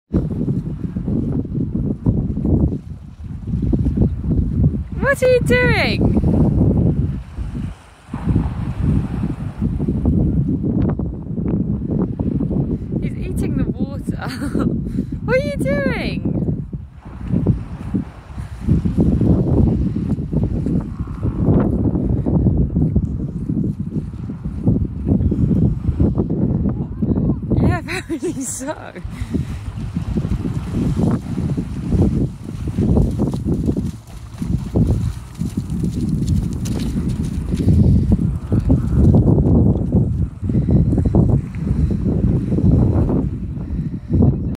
What are you doing? He's eating the water. What are you doing? Yeah, apparently so.